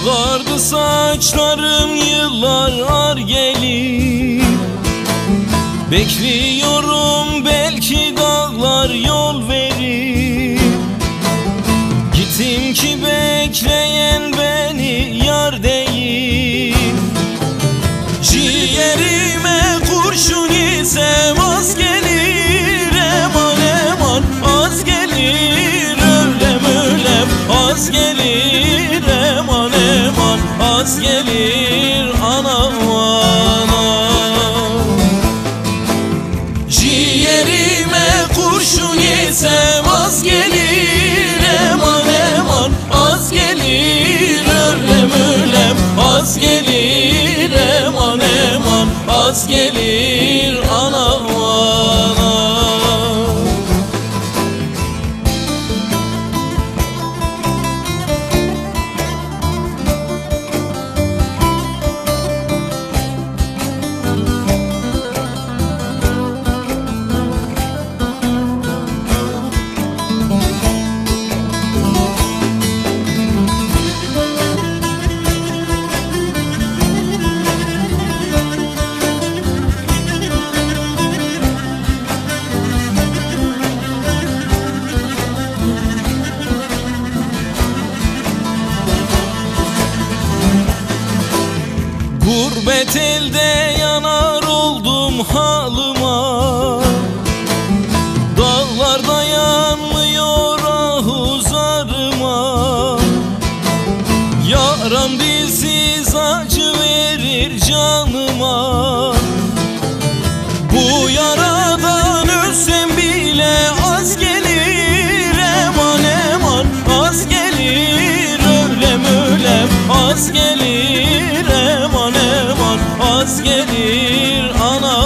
Ağardı saçlarım, yıllar ar gelir. Bekliyorum, belki dağlar yol verir. Gittim ki bekleyen beni yar değil. Ciğerime kurşun isem az gelir. Eman eman az gelir. Ölem ölem az gelir. Eman eman az gelir. Anam anam. Ciğerime kurşun yesem az gelir. Eman eman az gelir. Ölem ölem az gelir. Eman eman az gelir. Anam anam. Gurbet elde yanar oldum halıma. Dağlarda yanmıyor ahuzarıma. Yaram dilsiz acı verir canıma. Bu yaradan ölsem bile az gelir. Eman eman az gelir. Ölem ölem az gelir. Eman eman az gelir. Ana